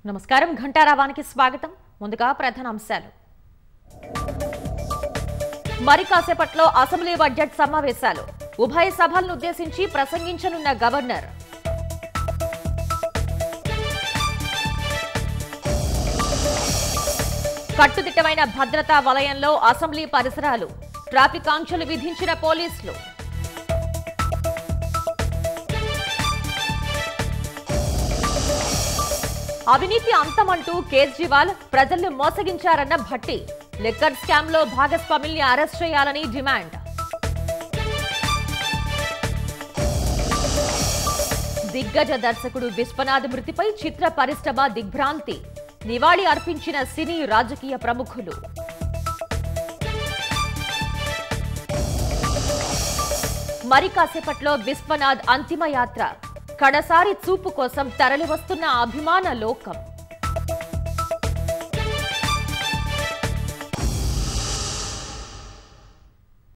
నమస్కారం ఘంటారావానికి స్వాగతం ముందుగా ప్రధాన అంశాలు మరి కాసేపట్లో అసెంబ్లీ బడ్జెట్ సమావేశాలు ఉభయ సభలను ఉద్దేశించి ప్రసంగించనున్న గవర్నర్ కట్టుదిట్టమైన భద్రతా వలయంలో అసెంబ్లీ పరిసరాలు ట్రాఫిక్ ఆంక్షలు విధించిన పోలీసులు అవినీతి అంతమంటూ కేజ్రీవాల్ ప్రజల్ని మోసగించారన్న భట్టి లిక్కర్ స్కామ్ లో భాగస్వాముల్ని అరెస్ట్ చేయాలని డిమాండ్ దిగ్గజ దర్శకుడు విశ్వనాథ్ మృతిపై చిత్ర పరిశ్రమ దిగ్భ్రాంతి నివాళి అర్పించిన సినీ రాజకీయ ప్రముఖులు మరి కాసేపట్లో విశ్వనాథ్ అంతిమ యాత్ర కడసారి చూపు కోసం తరలివస్తున్న అభిమాన లోకం